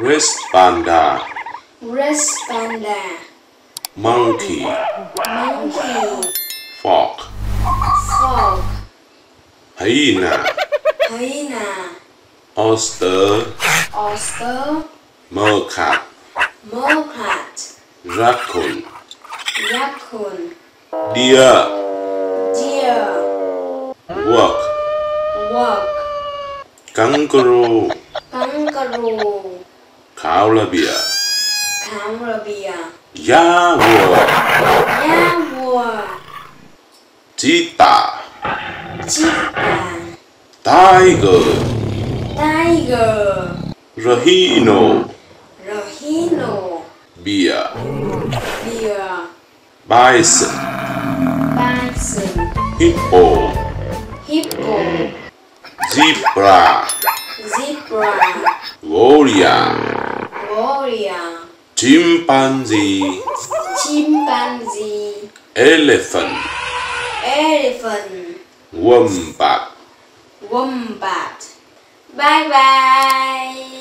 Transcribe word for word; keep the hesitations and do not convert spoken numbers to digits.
Red panda. Red panda. Monkey. Monkey. Frog. Frog. Hyena. Hyena. Otter. Otter. Meerkat. Meerkat. Raccoon. Raccoon. Deer. Deer. Wolf. Wolf. Kangaroo. Kangaroo. Koala bear. Koala bear. Jaguar. Jaguar. Cheetah. Cheetah. Tiger. Tiger. Rhino. Rhino. Bear. Bear. Bison. Bison. Hippo. Hippo. Zebra. Zebra. Warrior. Warrior. Chimpanzee. Chimpanzee. Elephant. Elephant. Wombat. Wombat. Bye bye.